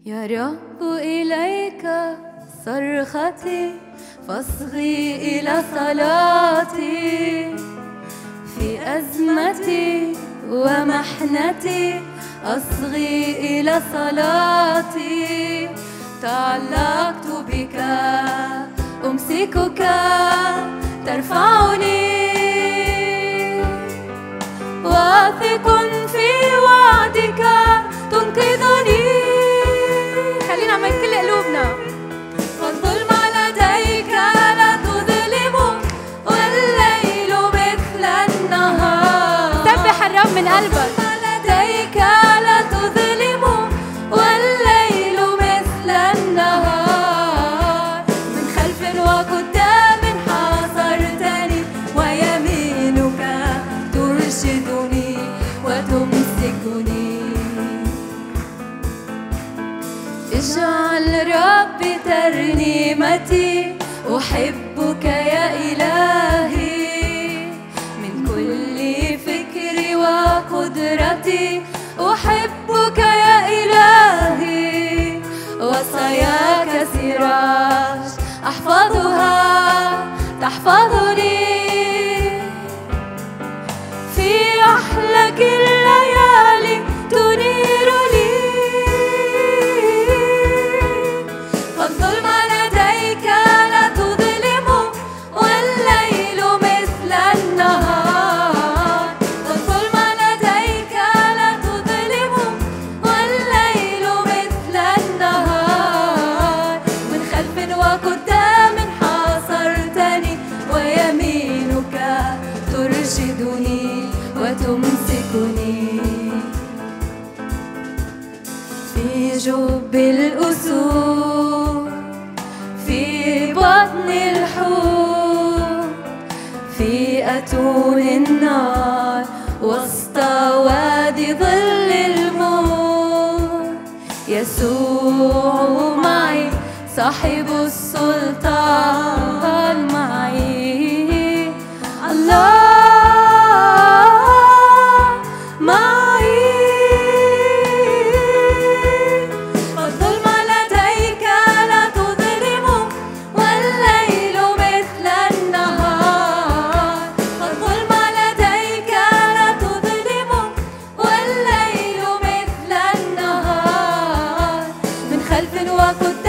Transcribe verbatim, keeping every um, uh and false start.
يا رب إليك صرختي فاصغي إلى صلاتي، في أزمتي ومحنتي أصغي إلى صلاتي. تعلقت بك أمسكك ترفعني، واثق في وعدك تنقذني. خلينا نعمل كل قلوبنا. فالظلم لديك لا تظلم، والليل مثل النهار. سبح الرب من قلبك. لديك لا تظلم، والليل مثل النهار. من خلف وقدام حاصرتني، ويمينك ترشدني وتمسكني. اجعل ربي ترنيمتي، أحبك يا إلهي من كل فكري وقدرتي. أحبك يا إلهي، وصاياك سراج أحفظها تحفظني. في أحلك الليالي تنير لي. فالظلم لديك لا تظلم، والليل مثل النهار. فالظلم لديك لا تظلم، والليل مثل النهار. من خلف وقدام حاصرتني، ويمينك ترشدني وتمسكني. في جب الأسود، في بطن الحوت، في أتون النار، وسط وادي ظل الموت. يسوع معي، صاحب السلطان معي. الله وقد